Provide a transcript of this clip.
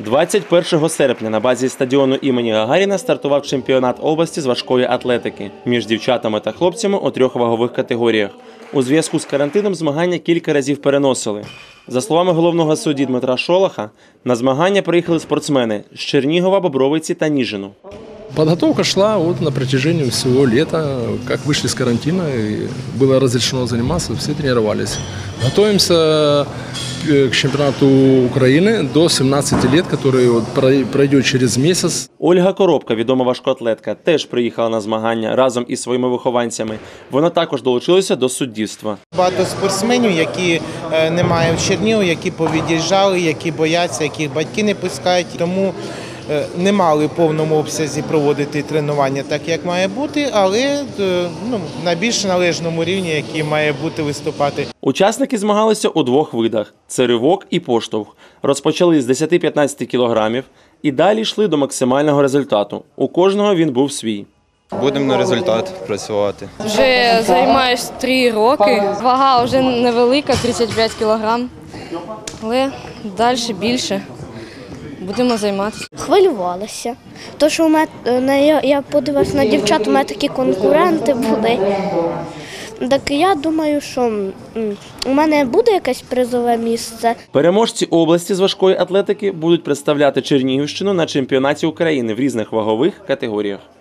21 серпня на базі стадіону імені Гагаріна стартував чемпіонат області з важкої атлетики між дівчатами та хлопцями у 3 вагових категоріях. У зв'язку з карантином змагання кілька разів переносили. За словами головного судді Дмитра Шолоха, на змагання приїхали спортсмени з Чернігова, Бобровиці та Ніжину. Подготовка шла на протяжении всего лета. Как вышли с карантина, и было разрешено заниматься, все тренировались. Готовимся к чемпионату Украины до 17 лет, который пройдет через месяц. Ольга Коробка, відома важкоатлетка, теж приїхала на змагання разом із своїми вихованцями. Вона також долучилася до суддівства. Багато спортсменів, які немає в Чернігові, які повід'їжджали, які бояться, яких батьки не пускають. Тому не мали в повному обсязі проводити тренування так, як має бути, але на більш належному рівні, який має бути виступати. Учасники змагалися у 2 видах – це ривок і поштовх. Розпочали з 10-15 кілограмів і далі йшли до максимального результату. У кожного він був свій. Будемо на результат працювати. Вже займаюся 3 роки. Вага вже невелика, 35 кілограм, але далі більше. Будемо займатися. Хвилювалася. Тому що я подивилася на дівчат, у мене такі конкуренти були. Так я думаю, що у мене буде якесь призове місце. Переможці області з важкої атлетики будуть представляти Чернігівщину на чемпіонаті України в різних вагових категоріях.